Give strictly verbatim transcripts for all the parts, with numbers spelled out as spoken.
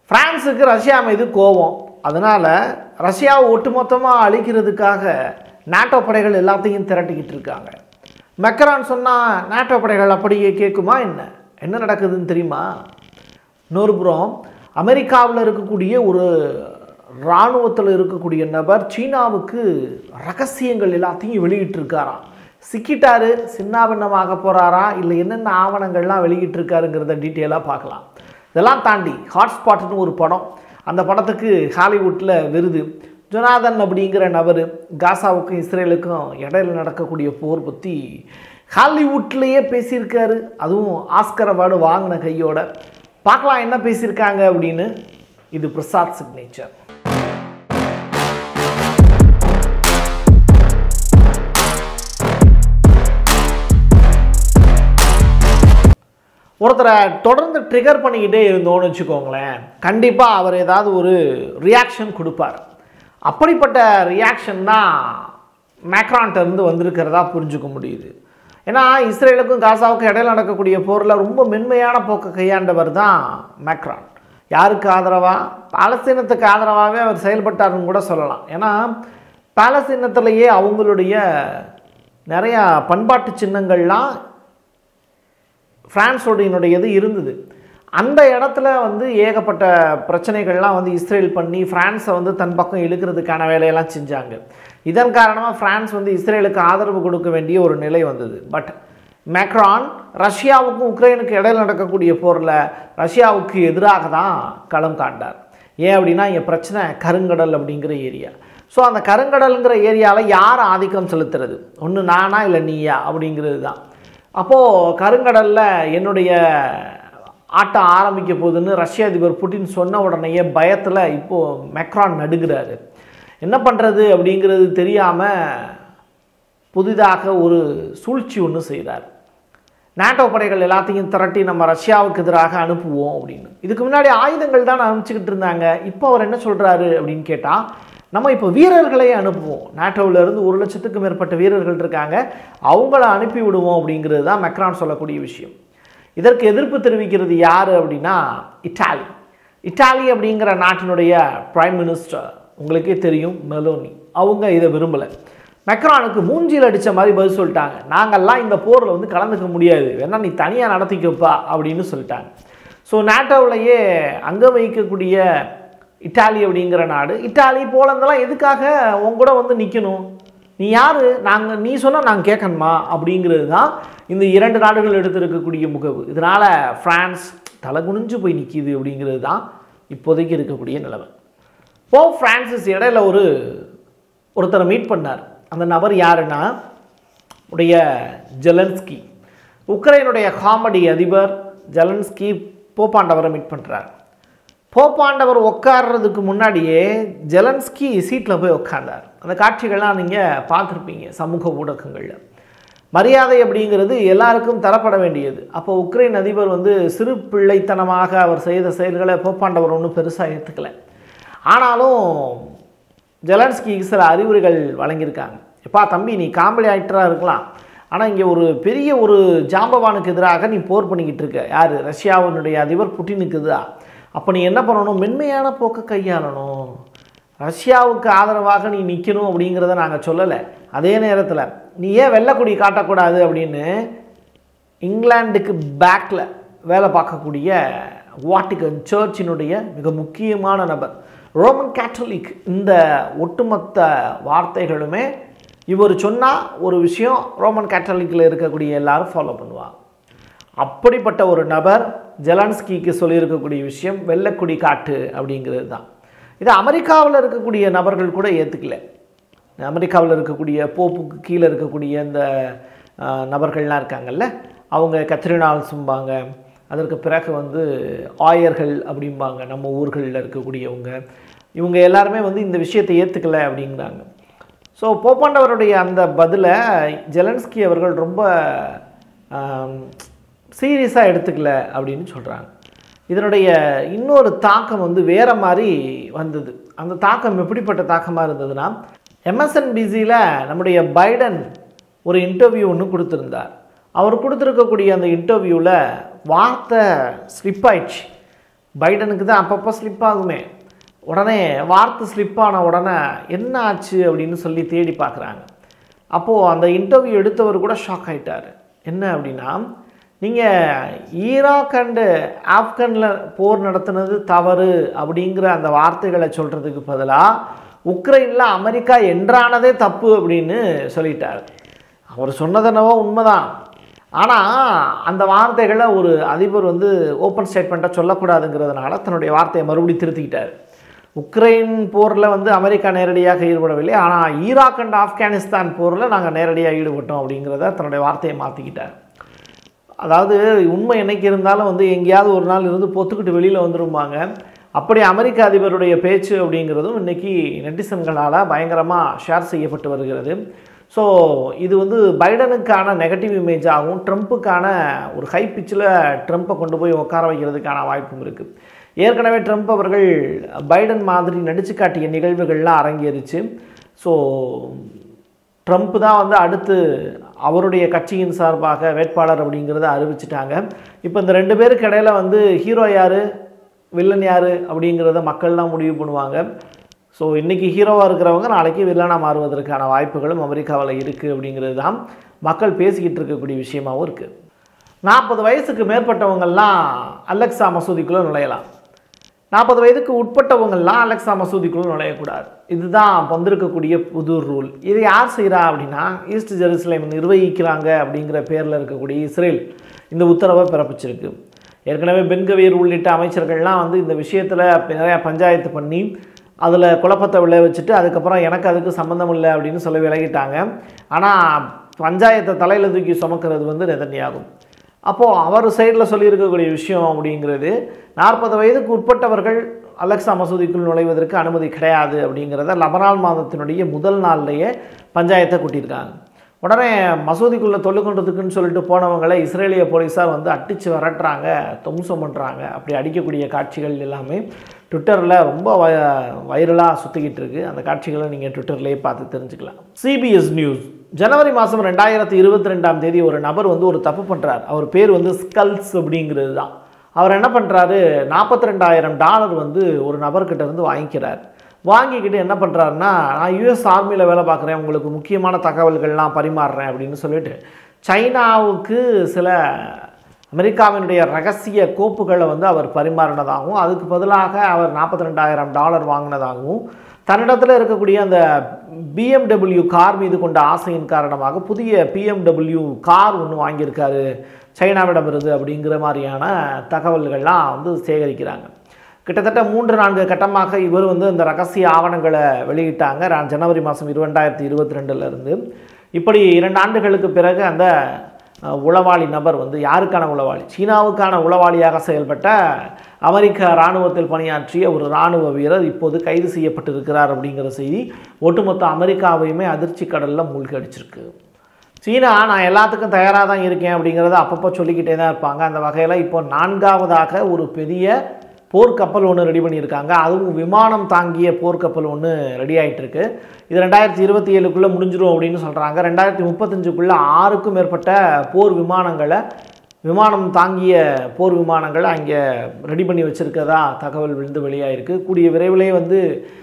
பிரான்ஸுக்கு Russia மீது கோபம். அதனால் ரஷ்யாவை ஒட்டுமொத்தமாக அழிக்கிறதுக்காக நாட்டோ படைகள் எல்லாத்தையும் திரட்டிக்கிட்டு இருக்காங்க. மெக்ரான் சொன்னால் நாட்டோ படைகள் அப்படியே கேட்குமா என்ன? என்ன நடக்குதுன்னு தெரியுமா? இன்னொருபுறம் அமெரிக்காவில் இருக்கக்கூடிய ஒரு இராணுவத்தில் இருக்கக்கூடிய நபர் சீனாவுக்கு ரகசியங்கள் எல்லாத்தையும் வெளியிட்டிருக்காராம். சிக்கிட்டாரு, சின்னாபின்னமாக போகிறாரா, இல்லை என்னென்ன ஆவணங்கள்லாம் வெளியிட்டிருக்காருங்கிறத டீட்டெயிலாக பார்க்கலாம். இதெல்லாம் தாண்டி ஹாட்ஸ்பாட்னு ஒரு படம், அந்த படத்துக்கு ஹாலிவுட்டில் விருது. ஜொனாதன் அப்படிங்கிற நபர் காசாவுக்கும் இஸ்ரேலுக்கும் இடையில நடக்கக்கூடிய போர் பற்றி ஹாலிவுட்லேயே பேசியிருக்காரு. அதுவும் ஆஸ்கர் அவார்டு வாங்கின கையோட. பார்க்கலாம் என்ன பேசியிருக்காங்க அப்படின்னு. இது பிரசாத் சிக்னேச்சர். ஒருத்தரை தொடர்ந்து ட்ரிகர் பண்ணிக்கிட்டே இருந்தோன்னு வச்சுக்கோங்களேன், கண்டிப்பாக அவர் ஏதாவது ஒரு ரியாக்ஷன் கொடுப்பார். அப்படிப்பட்ட ரியாக்ஷன் தான் மேக்ரான்கிட்டருந்து வந்திருக்கிறதா புரிஞ்சுக்க முடியுது. ஏன்னா இஸ்ரேலுக்கும் காசாவுக்கும் இடையில நடக்கக்கூடிய போரில் ரொம்ப மென்மையான போக்கை கையாண்டவர் தான் மேக்ரான். யாருக்கு ஆதரவாக? பாலஸ்தீனத்துக்கு ஆதரவாகவே அவர் செயல்பட்டாருன்னு கூட சொல்லலாம். ஏன்னா பாலஸ்தீனத்திலேயே அவங்களுடைய நிறையா பண்பாட்டு சின்னங்கள்லாம் பிரான்ஸோடையினுடையது இருந்தது. அந்த இடத்துல வந்து ஏகப்பட்ட பிரச்சனைகள்லாம் வந்து இஸ்ரேல் பண்ணி பிரான்ஸை வந்து தன் பக்கம் இழுக்கிறதுக்கான வேலையெல்லாம் செஞ்சாங்க. இதன் காரணமாக பிரான்ஸ் வந்து இஸ்ரேலுக்கு ஆதரவு கொடுக்க வேண்டிய ஒரு நிலை வந்தது. பட் மேக்ரான் ரஷ்யாவுக்கும் உக்ரைனுக்கு இடையில் நடக்கக்கூடிய போரில் ரஷ்யாவுக்கு எதிராக தான் களம் காண்டார். ஏன் அப்படின்னா இங்கே பிரச்சனை கருங்கடல் அப்படிங்கிற ஏரியா. ஸோ அந்த கருங்கடலுங்கிற ஏரியாவில் யார் ஆதிக்கம் செலுத்துறது, ஒன்று நானா இல்லை நீயா அப்படிங்கிறது தான். அப்போது கருங்கடலில் என்னுடைய ஆட்டம் ஆரம்பிக்க போகுதுன்னு ரஷ்ய அதிபர் புட்டின் சொன்ன உடனேயே பயத்தில் இப்போது மேக்ரான் நடுங்கிறாரு. என்ன பண்ணுறது அப்படிங்கிறது தெரியாமல் புதிதாக ஒரு சூழ்ச்சி ஒன்று செய்கிறார். நாட்டோ படைகள் எல்லாத்தையும் திரட்டி நம்ம ரஷ்யாவுக்கு எதிராக அனுப்புவோம் அப்படின்னு. இதுக்கு முன்னாடி ஆயுதங்கள் தான் அனுப்பிச்சிக்கிட்டு இருந்தாங்க. இப்போ அவர் என்ன சொல்கிறாரு அப்படின்னு கேட்டால், நம்ம இப்போ வீரர்களே அனுப்புவோம், நாட்டோவிலேருந்து ஒரு லட்சத்துக்கும் மேற்பட்ட வீரர்கள் இருக்காங்க, அவங்கள அனுப்பி விடுவோம் அப்படிங்கிறது தான் மெக்ரான் சொல்லக்கூடிய விஷயம். இதற்கு எதிர்ப்பு தெரிவிக்கிறது யார் அப்படின்னா இட்டாலி. இட்டாலி அப்படிங்கிற நாட்டினுடைய பிரைம் மினிஸ்டர் உங்களுக்கே தெரியும், மெலோனி. அவங்க இதை விரும்பலை. மெக்ரானுக்கு மூஞ்சியில் அடித்த மாதிரி பதில் சொல்லிட்டாங்க. நாங்கள்லாம் இந்த போரில் வந்து கலந்துக்க முடியாது, வேணா நீ தனியாக நடத்திக்கப்பா அப்படின்னு சொல்லிட்டாங்க. ஸோ நாட்டோவிலேயே அங்கே வைக்கக்கூடிய இட்டாலி அப்படிங்கிற நாடு, இட்டாலி போலந்தெல்லாம் எதுக்காக உங்க கூட வந்து நிற்கணும், நீ யார், நாங்கள் நீ சொன்னால் நாங்கள் கேட்கணுமா அப்படிங்கிறது தான் இந்த இரண்டு நாடுகள் எடுத்திருக்கக்கூடிய முகவு. இதனால் ஃப்ரான்ஸ் தலை குனிஞ்சு போய் நிற்கிது அப்படிங்கிறது தான் இப்போதைக்கு இருக்கக்கூடிய நிலைமை. போப் பிரான்சிஸ் இடையில ஒரு ஒருத்தரை மீட் பண்ணார். அந்த நபர் யாருன்னா உடைய ஜெலன்ஸ்கி. உக்ரைனுடைய காமெடி அதிபர் ஜெலன்ஸ்கி போப்பாண்டவரை மீட் பண்ணுறார். போப்பாண்டவர் உட்கார்றதுக்கு முன்னாடியே ஜெலன்ஸ்கி சீட்டில் போய் உட்கார்ந்தார். அந்த காட்சிகள்லாம் நீங்கள் பார்த்துருப்பீங்க சமூக ஊடகங்களில். மரியாதை அப்படிங்கிறது எல்லாருக்கும் தரப்பட வேண்டியது. அப்போ உக்ரைன் அதிபர் வந்து சிறு பிள்ளைத்தனமாக அவர் செய்த செயல்களை போப்பாண்டவர் ஒன்றும் பெருசாக ஏற்றுக்கலை. ஆனாலும் ஜெலன்ஸ்கிக்கு சில அறிவுரைகள் வழங்கியிருக்காங்க. எப்பா தம்பி, நீ காமெடி ஆக்டராக இருக்கலாம், ஆனால் இங்கே ஒரு பெரிய ஒரு ஜாம்பவானுக்கு எதிராக நீ போர் பண்ணிக்கிட்டு இருக்க. யார்? ரஷ்யாவினுடைய அதிபர் புட்டினுக்கு எதிராக. அப்போ நீ என்ன பண்ணணும்? மென்மையான போக்கை கையாளணும். ரஷ்யாவுக்கு ஆதரவாக நீ நிற்கணும் அப்படிங்கிறத நாங்கள் சொல்லலை. அதே நேரத்தில் நீ ஏன் வெள்ளைக்குடி காட்டக்கூடாது அப்படின்னு இங்கிலாந்துக்கு பேக்கில் வேலை பார்க்கக்கூடிய வாட்டிகன் சர்ச்சினுடைய மிக முக்கியமான நபர் ரோமன் கேத்தலிக். இந்த ஒட்டுமொத்த வார்த்தைகளுமே இவர் சொன்னால் ஒரு விஷயம் ரோமன் கேத்தலிக்கில் இருக்கக்கூடிய எல்லாரும் ஃபாலோ பண்ணுவாங்க. அப்படிப்பட்ட ஒரு நபர் ஜெலன்ஸ்கிக்கு சொல்லியிருக்கக்கூடிய விஷயம் வெள்ளைக்குடி காட்டு அப்படிங்கிறது தான். இது அமெரிக்காவில் இருக்கக்கூடிய நபர்கள் கூட ஏற்றுக்கல. அமெரிக்காவில் இருக்கக்கூடிய போப்புக்கு கீழே இருக்கக்கூடிய இந்த நபர்கள்லாம் இருக்காங்கல்ல, அவங்க கத்ரினால்ஸும்பாங்க, அதற்கு பிறகு வந்து ஆயர்கள் அப்படிம்பாங்க, நம்ம ஊர்களில் இருக்கக்கூடியவங்க. இவங்க எல்லாருமே வந்து இந்த விஷயத்தை ஏற்றுக்கலை அப்படிங்கிறாங்க. ஸோ போப்பாண்டவருடைய அந்த பதிலை ஜெலன்ஸ்கி அவர்கள் ரொம்ப சீரியஸாக எடுத்துக்கல அப்படின்னு சொல்கிறாங்க. இதனுடைய இன்னொரு தாக்கம் வந்து வேறு மாதிரி வந்தது. அந்த தாக்கம் எப்படிப்பட்ட தாக்கமாக இருந்ததுன்னா, எம்எஸ்என்பிசியில் நம்முடைய பைடன் ஒரு இன்டர்வியூ ஒன்று கொடுத்துருந்தார். அவர் கொடுத்துருக்கக்கூடிய அந்த இன்டர்வியூவில் வார்த்தை ஸ்லிப் ஆயிடுச்சு. பைடனுக்கு தான் அப்பப்போ ஸ்லிப் ஆகுமே. உடனே வார்த்தை ஸ்லிப் ஆன உடனே என்ன ஆச்சு அப்படின்னு சொல்லி தேடி பார்க்குறாங்க. அப்போது அந்த இன்டர்வியூ எடுத்தவர் கூட ஷாக் ஆகிட்டார். என்ன அப்படின்னா, நீங்கள் ஈராக் அண்டு ஆப்கானில் போர் நடத்துனது தவறு அப்படிங்கிற அந்த வார்த்தைகளை சொல்கிறதுக்கு பதிலாக உக்ரைனில் அமெரிக்கா என்றானதே தப்பு அப்படின்னு சொல்லிட்டார். அவர் சொன்னதென்னவோ உண்மைதான். ஆனால் அந்த வார்த்தைகளை ஒரு அதிபர் வந்து ஓப்பன் ஸ்டேட்மெண்ட்டாக சொல்லக்கூடாதுங்கிறதுனால தன்னுடைய வார்த்தையை மறுபடியும் திருத்திக்கிட்டார். உக்ரைன் போரில் வந்து அமெரிக்கா நேரடியாக ஈடுபடவில்லை, ஆனால் ஈராக் அண்ட் ஆப்கானிஸ்தான் போரில் நாங்கள் நேரடியாக ஈடுபட்டோம் அப்படிங்கிறத தன்னுடைய வார்த்தையை மாற்றிக்கிட்டார். அதாவது உண்மை என்னைக்கு இருந்தாலும் வந்து எங்கேயாவது ஒரு நாள் இருந்து பொத்துக்கிட்டு வெளியில் வந்துருப்பாங்க. அப்படி அமெரிக்க அதிபருடைய பேச்சு அப்படிங்கிறதும் இன்றைக்கி நெட்டிசன்களால் பயங்கரமாக ஷேர் செய்யப்பட்டு வருகிறது. ஸோ இது வந்து பைடனுக்கான நெகட்டிவ் இமேஜாகவும் ட்ரம்ப்புக்கான ஒரு ஹை பிச்சில் ட்ரம்ப்பை கொண்டு போய் உட்கார வைக்கிறதுக்கான வாய்ப்பும் இருக்குது. ஏற்கனவே ட்ரம்ப் அவர்கள் பைடன் மாதிரி நடிச்சு காட்டிய நிகழ்வுகள்லாம் அரங்கேறிச்சு. ஸோ ட்ரம்ப் தான் வந்து அடுத்து அவருடைய கட்சியின் சார்பாக வேட்பாளர் அப்படிங்கிறத அறிவிச்சிட்டாங்க. இப்போ இந்த ரெண்டு பேருக்கு இடையில வந்து ஹீரோ யார் வில்லன் யார் அப்படிங்கிறத மக்கள் தான் முடிவு பண்ணுவாங்க. ஸோ இன்றைக்கி ஹீரோவாக இருக்கிறவங்க நாளைக்கு வில்லனாக மாறுவதற்கான வாய்ப்புகளும் அமெரிக்காவில் இருக்குது அப்படிங்கிறது தான் மக்கள் பேசிக்கிட்டு இருக்கக்கூடிய விஷயமாகவும் இருக்குது. நாற்பது வயசுக்கு மேற்பட்டவங்கள்லாம் அலெக்சா மசூதிக்குள்ளே நுழையலாம். நாற்பது வயதுக்கு உட்பட்டவங்கள்லாம் அலெக்சா மசூதிக்குள்ளே நுழையக்கூடாது. இதுதான் வந்திருக்கக்கூடிய புது ரூல். இது யார் செய்கிறா அப்படின்னா, ஈஸ்ட் ஜெருசலேம் நிர்வகிக்கிறாங்க அப்படிங்கிற பேரில் இருக்கக்கூடிய இஸ்ரேல் இந்த உத்தரவை பிறப்பிச்சிருக்கு. ஏற்கனவே பென் கவீர் உள்ளிட்ட அமைச்சர்கள்லாம் வந்து இந்த விஷயத்தில் நிறையா பஞ்சாயத்து பண்ணி அதில் குழப்பத்தை விளை வச்சுட்டு அதுக்கப்புறம் எனக்கு அதுக்கு சம்மந்தம் இல்லை அப்படின்னு சொல்லி விலகிட்டாங்க. ஆனால் பஞ்சாயத்தை தலையில் தூக்கி சுமக்கிறது வந்து நெதன்யாகும். அப்போது அவர் சைடில் சொல்லியிருக்கக்கூடிய விஷயம் அப்படிங்கிறது, நாற்பது வயதுக்கு உட்பட்டவர்கள் அலெக்சா மசூதிக்குள் நுழைவதற்கு அனுமதி கிடையாது அப்படிங்கிறத லபனான் மாதத்தினுடைய முதல் நாள்லேயே பஞ்சாயத்தை கூட்டியிருக்காங்க. உடனே மசூதிக்குள்ளே தொல்லுக்கொண்டதுக்குன்னு சொல்லிட்டு போனவங்களை இஸ்ரேலிய போலீஸார் வந்து அடித்து விரட்டுறாங்க, தும்சம் பண்ணுறாங்க. அப்படி அடிக்கக்கூடிய காட்சிகள் எல்லாமே ட்விட்டரில் ரொம்ப வ வைரலாக சுற்றிக்கிட்டு இருக்குது. அந்த காட்சிகளை நீங்கள் ட்விட்டர்லேயே பார்த்து தெரிஞ்சுக்கலாம். சிபிஎஸ் நியூஸ் ஜனவரி மாதம் ரெண்டாயிரத்தி இருபத்தி ரெண்டாம் தேதி ஒரு நபர் வந்து ஒரு தப்பு பண்ணுறார். அவர் பேர் வந்து ஸ்கல்ஸ் அப்படிங்கிறது தான். அவர் என்ன பண்ணுறாரு, நாற்பத்தி ரெண்டாயிரம் டாலர் வந்து ஒரு நபர்கிட்ட இருந்து வாங்கிக்கிறார். வாங்கிக்கிட்டு என்ன பண்ணுறாருன்னா, நான் யூஎஸ் ஆர்மியில் வேலை பார்க்குறேன், உங்களுக்கு முக்கியமான தகவல்கள்லாம் பரிமாறுறேன் அப்படின்னு சொல்லிட்டு சைனாவுக்கு சில அமெரிக்காவினுடைய ரகசிய கோப்புகளை வந்து அவர் பரிமாறினதாகவும் அதுக்கு பதிலாக அவர் நாற்பத்தி ரெண்டாயிரம் டாலர் வாங்கினதாகவும் தன்னிடத்தில் இருக்கக்கூடிய அந்த பிஎம்டபிள்யூ கார் மீது கொண்ட ஆசையின் காரணமாக புதிய பிஎம்டபிள்யூ கார் ஒன்று வாங்கியிருக்காரு சைனாவிடமிருந்து அப்படிங்கிற மாதிரியான தகவல்கள்லாம் வந்து சேகரிக்கிறாங்க. கிட்டத்தட்ட மூன்று நான்கு கட்டமாக இவர் வந்து இந்த ரகசிய ஆவணங்களை வெளியிட்டாங்க ஜனவரி மாதம் இரண்டாயிரத்தி இருபத்தி ரெண்டுலேருந்து. இப்படி இரண்டு ஆண்டுகளுக்கு பிறகு அந்த உளவாளி நபர் வந்து யாருக்கான உளவாளி, சீனாவுக்கான உளவாளியாக செயல்பட்ட அமெரிக்க இராணுவத்தில் பணியாற்றிய ஒரு இராணுவ வீரர் இப்போது கைது செய்யப்பட்டிருக்கிறார் அப்படிங்கிற செய்தி ஒட்டுமொத்த அமெரிக்காவையுமே அதிர்ச்சி கடலில் மூழ்கடிச்சிருக்கு. சீனா நான் எல்லாத்துக்கும் தயாராக தான் இருக்கேன் அப்படிங்கிறத அப்பப்போ சொல்லிக்கிட்டே தான் இருப்பாங்க. அந்த வகையில் இப்போ நான்காவதாக ஒரு பெரிய போர்க்கப்பல் ஒன்று ரெடி பண்ணியிருக்காங்க. அதுவும் விமானம் தாங்கிய போர்க்கப்பல் ஒன்று ரெடி ஆகிட்டுருக்கு. இது ரெண்டாயிரத்தி இருபத்தி ஏழுக்குள்ளே முடிஞ்சிடும் அப்படின்னு சொல்கிறாங்க. ரெண்டாயிரத்தி முப்பத்தஞ்சுக்குள்ளே ஆறுக்கும் மேற்பட்ட போர் விமானங்களை விமானம் தாங்கிய போர் விமானங்களை அங்கே ரெடி பண்ணி வச்சுருக்கதா தகவல் விழுந்து வெளியாகிருக்கு. கூடிய விரைவிலே வந்து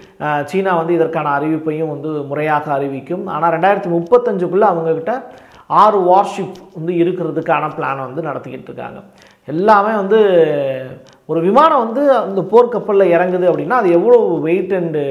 சீனா வந்து இதற்கான அறிவிப்பையும் வந்து முறையாக அறிவிக்கும். ஆனால் ரெண்டாயிரத்தி முப்பத்தஞ்சுக்குள்ளே அவங்கக்கிட்ட ஆறு வார்ஷிப் வந்து இருக்கிறதுக்கான பிளானை வந்து நடத்திக்கிட்டு இருக்காங்க. எல்லாமே வந்து ஒரு விமானம் வந்து அந்த போர்க்கப்பலில் இறங்குது அப்படின்னா அது எவ்வளோ வெயிட் அண்டு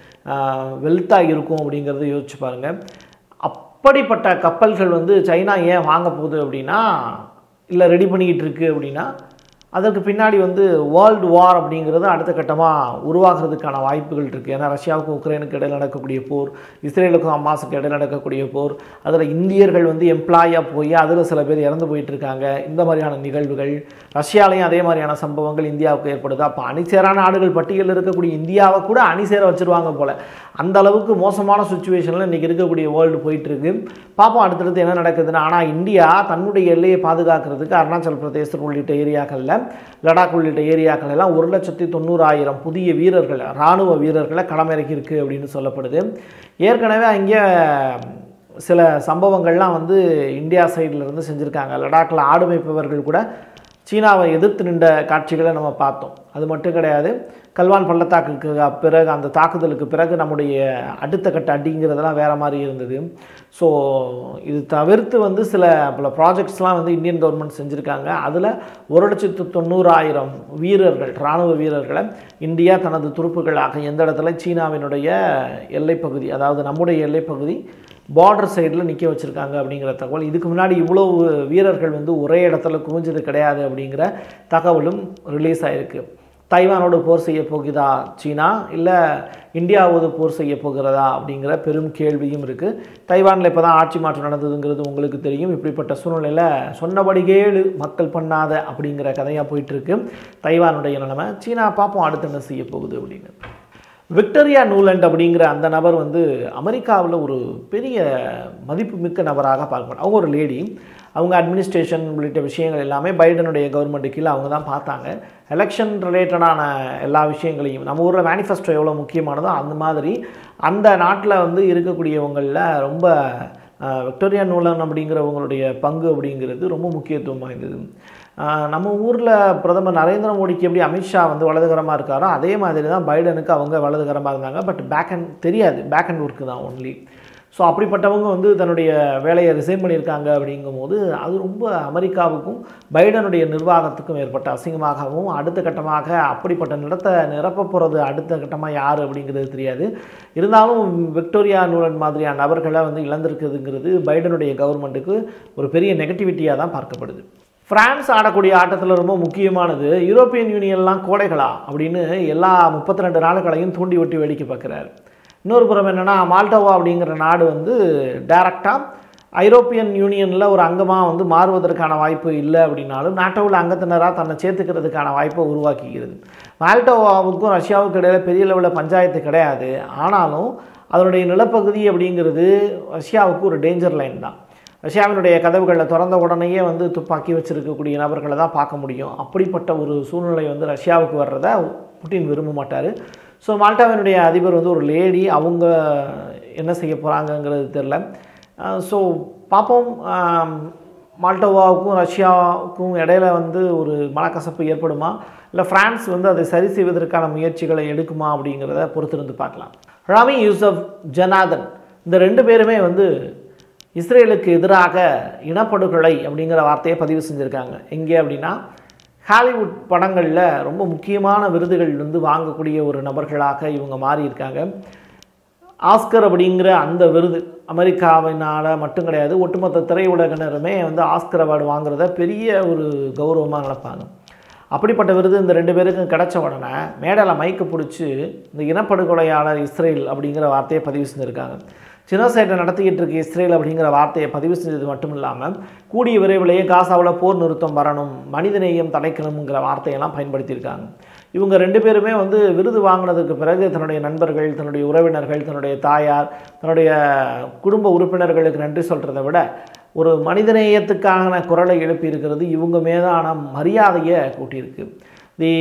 வெல்த்தாக இருக்கும் அப்படிங்கிறத யோசிச்சு பாருங்கள். அப்படிப்பட்ட கப்பல்கள் வந்து சைனா ஏன் வாங்க போகுது அப்படின்னா, இல்லை ரெடி பண்ணிக்கிட்டு இருக்குது அப்படின்னா, அதற்கு பின்னாடி வந்து வேர்ல்டு வார் அப்படிங்கிறது அடுத்த கட்டமாக உருவாகிறதுக்கான வாய்ப்புகள் இருக்குது. ஏன்னா ரஷ்யாவுக்கும் உக்ரைனுக்கு இடையில் நடக்கக்கூடிய போர், இஸ்ரேலுக்கும் ஹமாஸுக்கு இடையில் நடக்கக்கூடிய போர், அதில் இந்தியர்கள் வந்து எம்ப்ளாயாக போய் அதில் சில பேர் இறந்து போயிட்டுருக்காங்க. இந்த மாதிரியான நிகழ்வுகள் ரஷ்யாலையும் அதே மாதிரியான சம்பவங்கள் இந்தியாவுக்கு ஏற்படுது. அப்போ அணிசேரான நாடுகள் பட்டியலில் இருக்கக்கூடிய இந்தியாவை கூட அணிசேர வச்சுருவாங்க போல். அந்த அளவுக்கு மோசமான சுச்சுவேஷனில் இன்றைக்கி இருக்கக்கூடிய வேர்ல்டு போயிட்டுருக்கு. பார்ப்போம் அடுத்தடுத்து என்ன நடக்குதுன்னு. ஆனால் இந்தியா தன்னுடைய எல்லையை பாதுகாக்கிறதுக்கு அருணாச்சல் பிரதேசம் உள்ளிட்ட ஏரியாக்களில், லடாக் உள்ளிட்ட ஏரியாக்கள் எல்லாம் ஒரு லட்சத்தி தொண்ணூறாயிரம் புதிய வீரர்களை, இராணுவ வீரர்களை களமிறக்கியிருக்கு அப்படின்னு சொல்லப்படுது. ஏற்கனவே அங்கே சில சம்பவங்கள்லாம் வந்து இந்தியா சைடில் இருந்து செஞ்சுருக்காங்க. லடாக்கில் ஆடு மேய்ப்பவர்கள் கூட சீனாவை எதிர்த்து நின்ற காட்சிகளை நம்ம பார்த்தோம். அது மட்டும் கிடையாது, கல்வான் பள்ளத்தாக்குக்கு பிறகு அந்த தாக்குதலுக்கு பிறகு நம்முடைய அடுத்த கட்ட அடிங்கிறதெல்லாம் வேறு மாதிரி இருந்தது. ஸோ இது தவிர்த்து வந்து சில பல ப்ராஜெக்ட்ஸ்லாம் வந்து இந்தியன் கவர்மெண்ட் செஞ்சுருக்காங்க. அதில் ஒரு லட்சத்து தொண்ணூறாயிரம் வீரர்கள், இராணுவ வீரர்களை இந்தியா தனது துருப்புகளாக எந்த இடத்துல சீனாவினுடைய எல்லைப்பகுதி, அதாவது நம்முடைய எல்லைப்பகுதி பார்டர் சைடில் நிற்க வச்சுருக்காங்க அப்படிங்கிற தகவல். இதுக்கு முன்னாடி இவ்வளோ வீரர்கள் வந்து ஒரே இடத்துல குவிஞ்சது கிடையாது அப்படிங்கிற தகவலும் ரிலீஸ் ஆகிருக்கு. தைவானோடு போர் செய்ய போகுதா சீனா, இல்லை இந்தியாவோடு போர் செய்ய போகிறதா அப்படிங்கிற பெரும் கேள்வியும் இருக்குது. தைவானில் இப்போ தான் ஆட்சி மாற்றம் நடந்ததுங்கிறது உங்களுக்கு தெரியும். இப்படிப்பட்ட சூழ்நிலையில் சொன்னபடி கேளு மக்கள் பண்ணாத அப்படிங்கிற கதையாக போயிட்டுருக்கு தைவானுடைய நிலைமை. சீனா பார்ப்போம் அடுத்து என்ன செய்ய போகுது அப்படின்னு. விக்டோரியா நூலண்ட் அப்படிங்கிற அந்த நபர் வந்து அமெரிக்காவில் ஒரு பெரிய மதிப்புமிக்க நபராக பார்க்கணும். அவங்க ஒரு லேடி, அவங்க அட்மினிஸ்ட்ரேஷன் உள்ளிட்ட விஷயங்கள் எல்லாமே பைடனுடைய கவர்மெண்ட்டு கீழே அவங்க தான் பார்த்தாங்க. எலெக்ஷன் ரிலேட்டடான எல்லா விஷயங்களையும், நம்ம ஊரில் மேனிஃபெஸ்டோ எவ்வளோ முக்கியமானதோ அந்த மாதிரி அந்த நாட்டில் வந்து இருக்கக்கூடியவங்களில் ரொம்ப விக்டோரியா நூலண்ட் அப்படிங்கிறவங்களுடைய பங்கு அப்படிங்கிறது ரொம்ப முக்கியத்துவம் வாய்ந்தது. நம்ம ஊரில் பிரதமர் நரேந்திர மோடிக்கு எப்படி அமித்ஷா வந்து வலதுகரமாக இருக்காரோ அதே மாதிரி தான் பைடனுக்கு அவங்க வலதுகரமாக இருந்தாங்க. பட் பேக் அண்ட் தெரியாது, பேக் அண்ட் ஒர்க்கு தான் ஒன்லி. ஸோ அப்படிப்பட்டவங்க வந்து தன்னுடைய வேலையை ரிசைன் பண்ணியிருக்காங்க அப்படிங்கும் போது அது ரொம்ப அமெரிக்காவுக்கும் பைடனுடைய நிர்வாகத்துக்கும் ஏற்பட்ட அசிங்கமாகவும், அடுத்த கட்டமாக அப்படிப்பட்ட நிலத்தை நிரப்ப போகிறது அடுத்த கட்டமாக யார் அப்படிங்கிறது தெரியாது. இருந்தாலும் விக்டோரியா நூலண்ட் மாதிரியான நபர்களை வந்து இழந்திருக்குதுங்கிறது பைடனுடைய கவர்மெண்ட்டுக்கு ஒரு பெரிய நெகட்டிவிட்டியாக தான் பார்க்கப்படுது. பிரான்ஸ் ஆடக்கூடிய ஆட்டத்தில் ரொம்ப முக்கியமானது, யூரோப்பியன் யூனியன்லாம் கோடைகளா அப்படின்னு எல்லா முப்பத்தி ரெண்டு நாடுகளையும் தூண்டி ஒட்டி வேடிக்கை பார்க்குறாரு. இன்னொரு புறம் என்னென்னா, மால்டோவா அப்படிங்கிற நாடு வந்து டைரெக்டாக ஐரோப்பியன் யூனியனில் ஒரு அங்கமாக வந்து மாறுவதற்கான வாய்ப்பு இல்லை அப்படின்னாலும் நாட்டோவில் அங்கத்தினராக தன்னை சேர்த்துக்கிறதுக்கான வாய்ப்பை உருவாக்கிக்கிறது. மால்டோவாவுக்கும் ரஷ்யாவுக்கும் இடையில் பெரிய லெவலில் பஞ்சாயத்து கிடையாது. ஆனாலும் அதனுடைய நிலப்பகுதி அப்படிங்கிறது ரஷ்யாவுக்கு ஒரு டேஞ்சர் லைன் தான். ரஷ்யாவினுடைய கதவுகளில் திறந்த உடனேயே வந்து துப்பாக்கி வச்சுருக்கக்கூடிய நபர்களை தான் பார்க்க முடியும். அப்படிப்பட்ட ஒரு சூழ்நிலை வந்து ரஷ்யாவுக்கு வர்றத புட்டின் விரும்ப மாட்டார். ஸோ மால்டாவினுடைய அதிபர் வந்து ஒரு லேடி, அவங்க என்ன செய்ய போகிறாங்கங்கிறது தெரில. ஸோ பார்ப்போம். மால்டோவாவுக்கும் ரஷ்யாவுக்கும் இடையில வந்து ஒரு மனக்கசப்பு ஏற்படுமா, இல்லை ஃப்ரான்ஸ் வந்து அதை சரி செய்வதற்கான முயற்சிகளை எடுக்குமா அப்படிங்கிறத பொறுத்திருந்து பார்க்கலாம். ராமி யூசப் ஜனாதன் இந்த ரெண்டு பேருமே வந்து இஸ்ரேலுக்கு எதிராக இனப்படுகொலை அப்படிங்கிற வார்த்தையை பதிவு செஞ்சுருக்காங்க. எங்கே அப்படின்னா, ஹாலிவுட் படங்களில் ரொம்ப முக்கியமான விருதுகள் வந்து வாங்கக்கூடிய ஒரு நபர்களாக இவங்க மாறி இருக்காங்க. ஆஸ்கர் அப்படிங்கிற அந்த விருது அமெரிக்காவினால் மட்டும் கிடையாது, ஒட்டுமொத்த திரையுலகினருமே வந்து ஆஸ்கர் அவார்டு வாங்குறத பெரிய ஒரு கௌரவமாக நினைப்பாங்க. அப்படிப்பட்ட விருது இந்த ரெண்டு பேருக்கும் கிடைச்ச உடனே மேடையில் மைக்கு பிடிச்சி இந்த இனப்படுகொலையாளர் இஸ்ரேல் அப்படிங்கிற வார்த்தையை பதிவு செஞ்சுருக்காங்க. ஜெனோசைடை நடத்திக்கிட்டு இருக்க இஸ்ரேல் அப்படிங்கிற வார்த்தையை பதிவு செஞ்சது மட்டும் இல்லாமல், கூடிய விரைவிலேயே காசாவில் போர் நிறுத்தம் வரணும், மனிதநேயம் தடைக்கணுங்கிற வார்த்தையெல்லாம் பயன்படுத்தியிருக்காங்க. இவங்க ரெண்டு பேருமே வந்து விருது வாங்கினதுக்கு பிறகு தன்னுடைய நண்பர்கள், தன்னுடைய உறவினர்கள், தன்னுடைய தாயார், தன்னுடைய குடும்ப உறுப்பினர்களுக்கு நன்றி சொல்கிறத விட ஒரு மனிதநேயத்துக்கான குரலை எழுப்பியிருக்கிறது இவங்க மீதான மரியாதையை கூட்டியிருக்கு. தி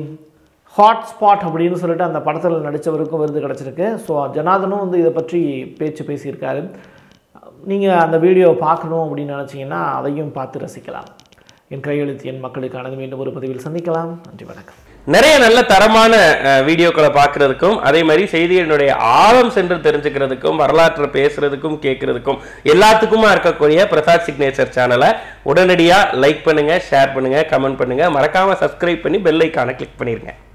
ஹாட்ஸ்பாட் அப்படின்னு சொல்லிட்டு அந்த படத்தில் நடித்தவருக்கும் விருது கிடச்சிருக்கு. ஸோ ஜனாதனும் வந்து இதை பற்றி பேச்சு பேசியிருக்காரு. நீங்கள் அந்த வீடியோவை பார்க்கணும் அப்படின்னு நினச்சிங்கன்னா அதையும் பார்த்து ரசிக்கலாம். என் கையெழுத்து என் மக்களுக்கானது. மீண்டும் ஒரு பதிவில் சந்திக்கலாம். நன்றி, வணக்கம். நிறைய நல்ல தரமான வீடியோக்களை பார்க்கறதுக்கும், அதே மாதிரி செய்திகளினுடைய ஆழம் சென்று தெரிஞ்சுக்கிறதுக்கும், வரலாற்றை பேசுறதுக்கும் கேட்கறதுக்கும் எல்லாத்துக்குமா இருக்கக்கூடிய பிரசாத் சிக்னேச்சர் சேனலை உடனடியாக லைக் பண்ணுங்க, ஷேர் பண்ணுங்க, கமெண்ட் பண்ணுங்க, மறக்காம சப்ஸ்கிரைப் பண்ணி பெல் ஐக்கானை கிளிக் பண்ணிருங்க.